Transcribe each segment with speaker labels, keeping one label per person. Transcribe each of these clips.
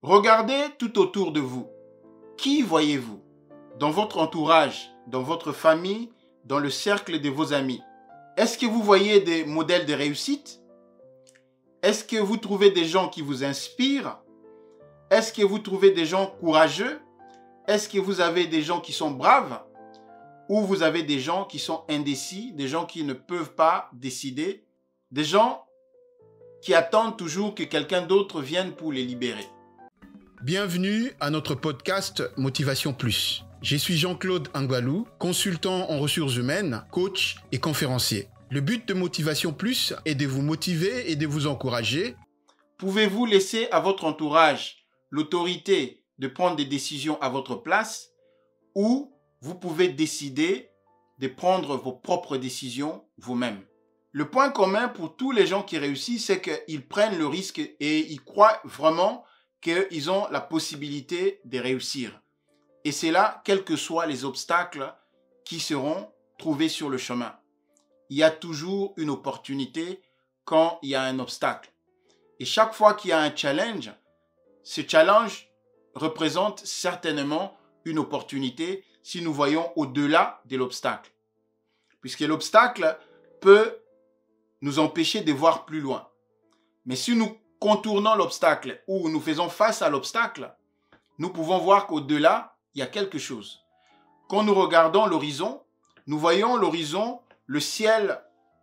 Speaker 1: Regardez tout autour de vous. Qui voyez-vous? Dans votre entourage, dans votre famille, dans le cercle de vos amis. Est-ce que vous voyez des modèles de réussite? Est-ce que vous trouvez des gens qui vous inspirent? Est-ce que vous trouvez des gens courageux? Est-ce que vous avez des gens qui sont braves? Ou vous avez des gens qui sont indécis, des gens qui ne peuvent pas décider, des gens qui attendent toujours que quelqu'un d'autre vienne pour les libérer? Bienvenue à notre podcast Motivation Plus. Je suis Jean-Claude Angbalou, consultant en ressources humaines, coach et conférencier. Le but de Motivation Plus est de vous motiver et de vous encourager. Pouvez-vous laisser à votre entourage l'autorité de prendre des décisions à votre place ou vous pouvez décider de prendre vos propres décisions vous-même? Le point commun pour tous les gens qui réussissent, c'est qu'ils prennent le risque et ils croient vraiment qu'ils ont la possibilité de réussir. Et c'est là, quels que soient les obstacles qui seront trouvés sur le chemin. Il y a toujours une opportunité quand il y a un obstacle. Et chaque fois qu'il y a un challenge, ce challenge représente certainement une opportunité si nous voyons au-delà de l'obstacle. Puisque l'obstacle peut nous empêcher de voir plus loin. Mais si nous contournons l'obstacle ou nous faisons face à l'obstacle, nous pouvons voir qu'au-delà, il y a quelque chose. Quand nous regardons l'horizon, nous voyons l'horizon, le ciel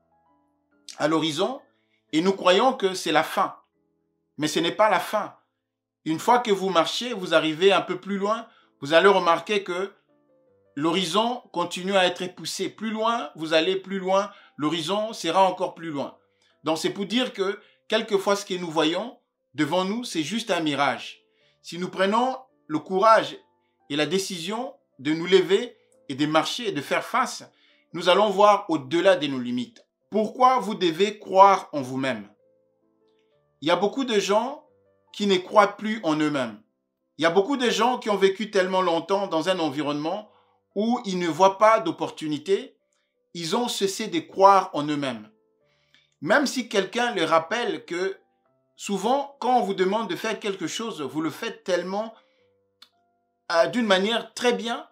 Speaker 1: à l'horizon, et nous croyons que c'est la fin. Mais ce n'est pas la fin. Une fois que vous marchez, vous arrivez un peu plus loin, vous allez remarquer que l'horizon continue à être poussé. Plus loin, vous allez plus loin, l'horizon sera encore plus loin. Donc c'est pour dire que quelquefois ce que nous voyons devant nous, c'est juste un mirage. Si nous prenons le courage et la décision de nous lever et de marcher et de faire face, nous allons voir au-delà de nos limites. Pourquoi vous devez croire en vous-même? Il y a beaucoup de gens qui ne croient plus en eux-mêmes. Il y a beaucoup de gens qui ont vécu tellement longtemps dans un environnement où ils ne voient pas d'opportunité. Ils ont cessé de croire en eux-mêmes. Même si quelqu'un leur rappelle que souvent, quand on vous demande de faire quelque chose, vous le faites tellement d'une manière très bien.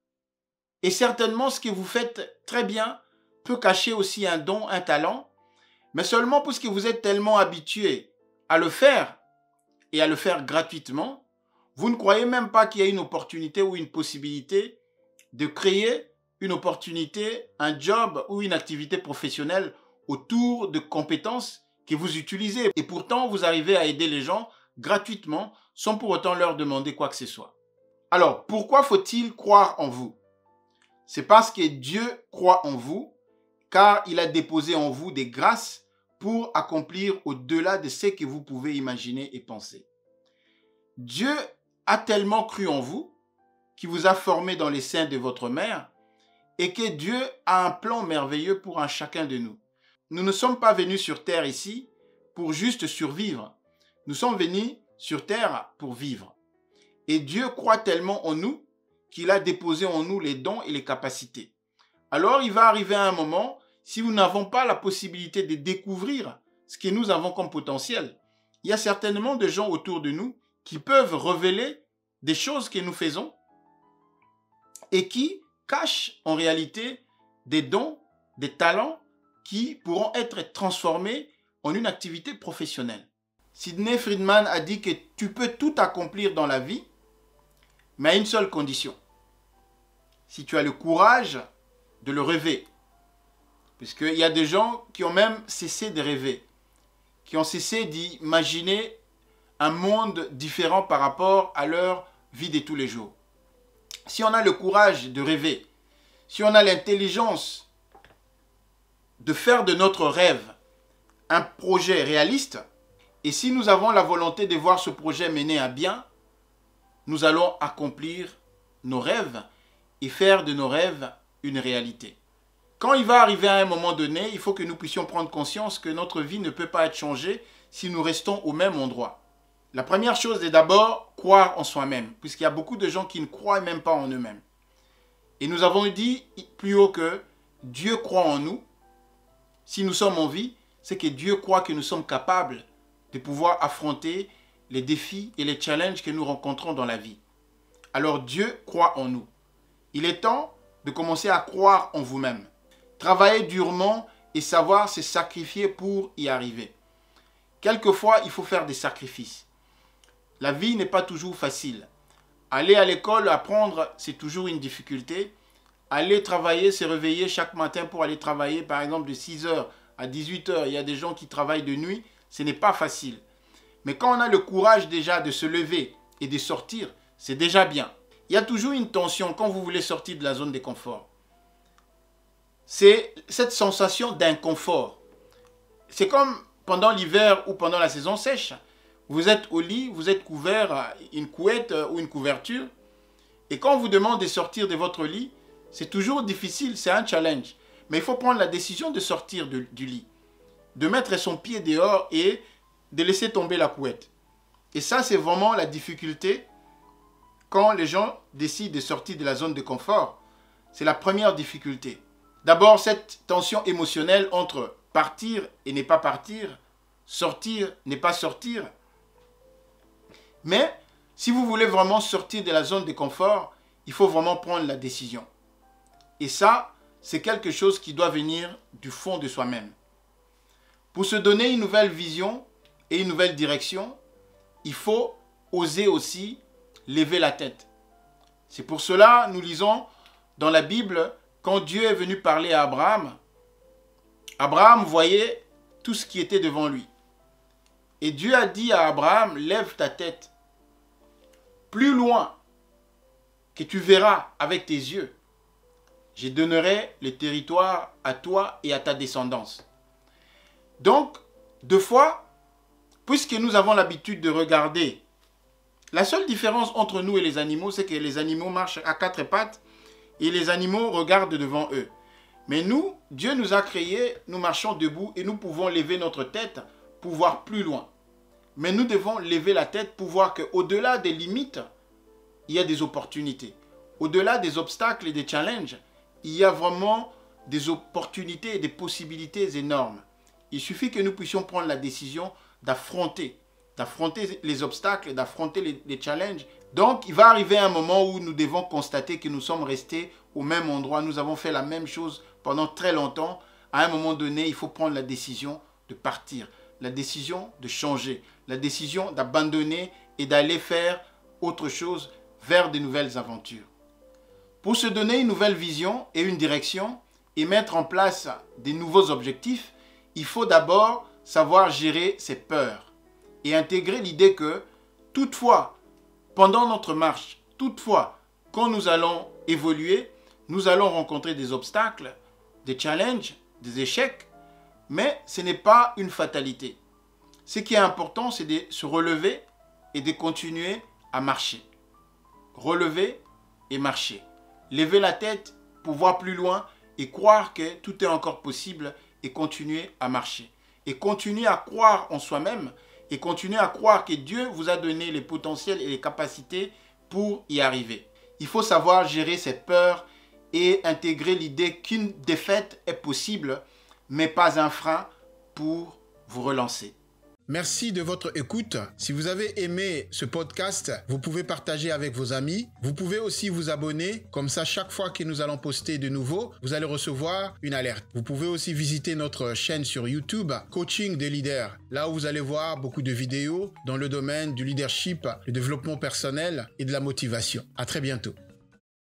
Speaker 1: Et certainement, ce que vous faites très bien peut cacher aussi un don, un talent. Mais seulement parce que vous êtes tellement habitué à le faire et à le faire gratuitement, vous ne croyez même pas qu'il y a une opportunité ou une possibilité de créer une opportunité, un job ou une activité professionnelle autour de compétences que vous utilisez. Et pourtant, vous arrivez à aider les gens gratuitement sans pour autant leur demander quoi que ce soit. Alors, pourquoi faut-il croire en vous? C'est parce que Dieu croit en vous, car il a déposé en vous des grâces pour accomplir au-delà de ce que vous pouvez imaginer et penser. Dieu a tellement cru en vous, qu'il vous a formé dans les seins de votre mère, et que Dieu a un plan merveilleux pour un chacun de nous. Nous ne sommes pas venus sur terre ici pour juste survivre. Nous sommes venus sur terre pour vivre. Et Dieu croit tellement en nous qu'il a déposé en nous les dons et les capacités. Alors il va arriver un moment, si nous n'avons pas la possibilité de découvrir ce que nous avons comme potentiel, il y a certainement des gens autour de nous qui peuvent révéler des choses que nous faisons et qui cachent en réalité des dons, des talents qui pourront être transformés en une activité professionnelle. Sidney Friedman a dit que tu peux tout accomplir dans la vie, mais à une seule condition. Si tu as le courage de le rêver. Puisqu'il y a des gens qui ont même cessé de rêver, qui ont cessé d'imaginer un monde différent par rapport à leur vie de tous les jours. Si on a le courage de rêver, si on a l'intelligence de faire de notre rêve un projet réaliste, et si nous avons la volonté de voir ce projet mener à bien, nous allons accomplir nos rêves et faire de nos rêves une réalité. Quand il va arriver à un moment donné, il faut que nous puissions prendre conscience que notre vie ne peut pas être changée si nous restons au même endroit. La première chose est d'abord croire en soi-même, puisqu'il y a beaucoup de gens qui ne croient même pas en eux-mêmes. Et nous avons dit plus haut que Dieu croit en nous. Si nous sommes en vie, c'est que Dieu croit que nous sommes capables de pouvoir affronter les défis et les challenges que nous rencontrons dans la vie. Alors Dieu croit en nous. Il est temps de commencer à croire en vous-même. Travailler durement et savoir se sacrifier pour y arriver. Quelquefois, il faut faire des sacrifices. La vie n'est pas toujours facile. Aller à l'école, apprendre, c'est toujours une difficulté. Aller travailler, se réveiller chaque matin pour aller travailler, par exemple de 6h à 18h, il y a des gens qui travaillent de nuit, ce n'est pas facile. Mais quand on a le courage déjà de se lever et de sortir, c'est déjà bien. Il y a toujours une tension quand vous voulez sortir de la zone de confort. C'est cette sensation d'inconfort. C'est comme pendant l'hiver ou pendant la saison sèche. Vous êtes au lit, vous êtes couvert, une couette ou une couverture. Et quand on vous demande de sortir de votre lit, c'est toujours difficile, c'est un challenge. Mais il faut prendre la décision de sortir du lit. De mettre son pied dehors et de laisser tomber la couette. Et ça, c'est vraiment la difficulté quand les gens décident de sortir de la zone de confort. C'est la première difficulté. D'abord, cette tension émotionnelle entre partir et ne pas partir, sortir, ne pas sortir. Mais si vous voulez vraiment sortir de la zone de confort, il faut vraiment prendre la décision. Et ça, c'est quelque chose qui doit venir du fond de soi-même. Pour se donner une nouvelle vision et une nouvelle direction, il faut oser aussi lever la tête. C'est pour cela, nous lisons dans la Bible, quand Dieu est venu parler à Abraham, Abraham voyait tout ce qui était devant lui. Et Dieu a dit à Abraham, lève ta tête. Plus loin que tu verras avec tes yeux, je donnerai le territoire à toi et à ta descendance. Donc, deux fois, puisque nous avons l'habitude de regarder, la seule différence entre nous et les animaux, c'est que les animaux marchent à quatre pattes et les animaux regardent devant eux. Mais nous, Dieu nous a créés, nous marchons debout et nous pouvons lever notre tête pour voir plus loin. Mais nous devons lever la tête pour voir qu'au-delà des limites, il y a des opportunités. Au-delà des obstacles et des challenges, il y a vraiment des opportunités et des possibilités énormes. Il suffit que nous puissions prendre la décision d'affronter les obstacles, d'affronter les challenges. Donc, il va arriver un moment où nous devons constater que nous sommes restés au même endroit. Nous avons fait la même chose pendant très longtemps. À un moment donné, il faut prendre la décision de partir, la décision de changer, la décision d'abandonner et d'aller faire autre chose vers de nouvelles aventures. Pour se donner une nouvelle vision et une direction et mettre en place des nouveaux objectifs, il faut d'abord savoir gérer ses peurs et intégrer l'idée que toutefois, pendant notre marche, toutefois, quand nous allons évoluer, nous allons rencontrer des obstacles, des challenges, des échecs, mais ce n'est pas une fatalité. Ce qui est important, c'est de se relever et de continuer à marcher. Relever et marcher. Lever la tête pour voir plus loin et croire que tout est encore possible et continuer à marcher. Et continuer à croire en soi-même et continuer à croire que Dieu vous a donné les potentiels et les capacités pour y arriver. Il faut savoir gérer ses peurs et intégrer l'idée qu'une défaite est possible, mais pas un frein pour vous relancer. Merci de votre écoute. Si vous avez aimé ce podcast, vous pouvez partager avec vos amis. Vous pouvez aussi vous abonner. Comme ça, chaque fois que nous allons poster de nouveau, vous allez recevoir une alerte. Vous pouvez aussi visiter notre chaîne sur YouTube, Coaching des leaders. Là où vous allez voir beaucoup de vidéos dans le domaine du leadership, du développement personnel et de la motivation. À très bientôt.